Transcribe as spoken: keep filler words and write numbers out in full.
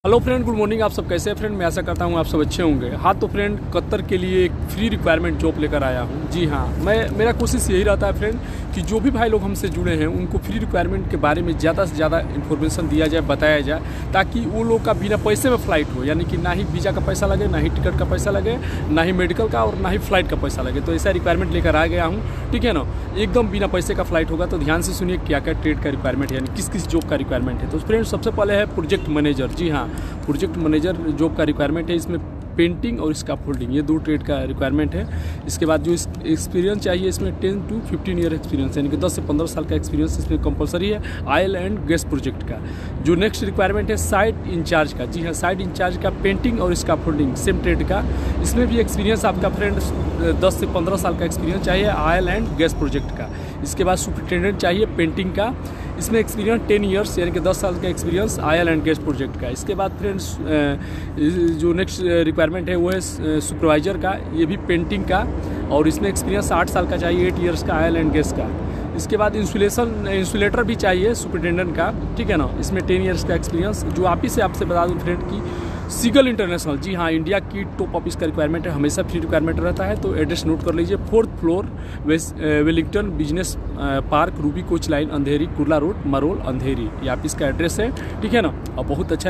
Hello friend, good morning. आप सब कैसे हैं फ्रेंड? मैं आशा करता हूँ आप सब अच्छे होंगे। हाँ तो फ्रेंड, कतर के लिए एक फ्री रिक्वायरमेंट जॉब लेकर आया हूँ। जी हाँ, मैं मेरा कोशिश यही रहता है फ्रेंड कि जो भी भाई लोग हमसे जुड़े हैं उनको फ्री रिक्वायरमेंट के बारे में ज़्यादा से ज़्यादा इन्फॉर्मेशन दिया जाए, बताया जाए, ताकि वो लोग का बिना पैसे में फ़्लाइट हो, यानी कि ना ही वीज़ा का पैसा लगे, ना ही टिकट का पैसा लगे, ना ही मेडिकल का और ना ही फ़्लाइट का पैसा लगे। तो ऐसा रिक्वायरमेंट लेकर आ गया हूँ, ठीक है ना। एकदम बिना पैसे का फ़्लाइट होगा। तो ध्यान से सुनिए क्या क्या ट्रेड का रिक्वायरमेंट है, यानी किस किस जॉब का रिक्वायरमेंट है। तो फ्रेंड, सबसे पहले है प्रोजेक्ट मैनेजर। जी हाँ, प्रोजेक्ट मैनेजर जॉब का रिक्वायरमेंट है। इसमें पेंटिंग और स्कैफोल्डिंग, ये दो ट्रेड का रिक्वायरमेंट है। इसके बाद जो एक्सपीरियंस चाहिए, इसमें ten to fifteen year experience, यानी कि दस से पंद्रह साल का एक्सपीरियंस इसमें कंपलसरी है। ऑयल एंड गैस प्रोजेक्ट का जो नेक्स्ट रिक्वायरमेंट है, साइट इंचार्ज का। जी हाँ, साइट इंचार्ज का पेंटिंग और स्कैफोल्डिंग सेम ट्रेड का। इसमें भी एक्सपीरियंस आपका फ्रेंड दस से पंद्रह साल का एक्सपीरियंस चाहिए, ऑयल एंड गैस प्रोजेक्ट का। इसके बाद सुपरिटेंडेंट चाहिए पेंटिंग का, इसमें एक्सपीरियंस टेन ईयर्स, यानी कि दस साल का experience oil and gas project का। इसके बाद फ्रेंड्स जो नेक्स्ट रिक्वायरमेंट है वो है सुपरवाइजर का, ये भी पेंटिंग का, और इसमें एक्सपीरियंस आठ साल का चाहिए, एट ईयर्स का ऑयल एंड गैस का। इसके बाद इंसुलेशन इंसुलेटर भी चाहिए सुपरिटेंडेंट का, ठीक है ना। इसमें टेन ईयर्स का एक्सपीरियंस। जो आप ही से आपसे बता दूँ फ्रेंड की सीगल इंटरनेशनल, जी हाँ, इंडिया की टॉप ऑफिस का रिक्वायरमेंट है, हमेशा फ्री रिक्वायरमेंट रहता है। तो एड्रेस नोट कर लीजिए, fourth floor, Wellington business park, Ruby coach line, Andheri, Kurla road, Marol, Andheri. ये ऑफिस का एड्रेस है, ठीक है ना। और बहुत अच्छा